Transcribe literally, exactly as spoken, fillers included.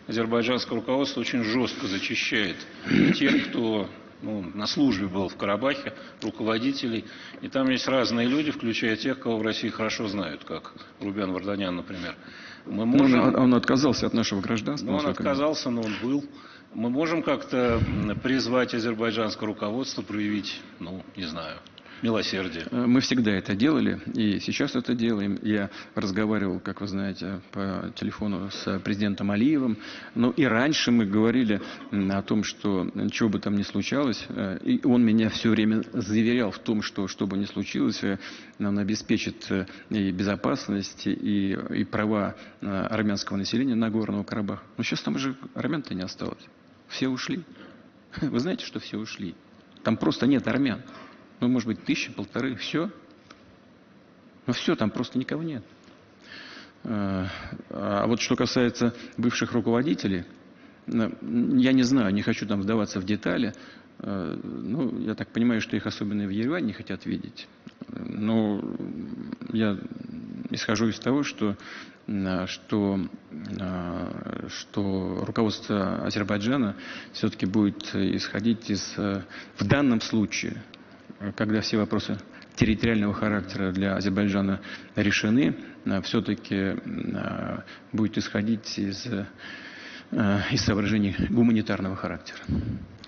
азербайджанское руководство очень жестко зачищает тех, кто ну, на службе был в Карабахе, руководителей. И там есть разные люди, включая тех, кого в России хорошо знают, как Рубян Варданян, например. Мы можем... он, он отказался от нашего гражданства. Ну, он отказался, но он был. Мы можем как-то призвать азербайджанское руководство проявить, ну, не знаю, милосердие. Мы всегда это делали, и сейчас это делаем. Я разговаривал, как вы знаете, по телефону с президентом Алиевым. Ну и раньше мы говорили о том, что чего бы там ни случалось, и он меня все время заверял в том, что что бы ни случилось, он обеспечит и безопасность, и, и права армянского населения Нагорного Карабаха. Но сейчас там же армян-то не осталось. Все ушли. Вы знаете, что все ушли? Там просто нет армян. Ну, может быть, тысяча, полторы, все. Ну, все, там просто никого нет. А вот что касается бывших руководителей, я не знаю, не хочу там вдаваться в детали. Ну, я так понимаю, что их особенно в Ереване не хотят видеть. Но я исхожу из того, что, что, что руководство Азербайджана все-таки будет исходить из, в данном случае, когда все вопросы территориального характера для Азербайджана решены, все-таки будет исходить из, из соображений гуманитарного характера.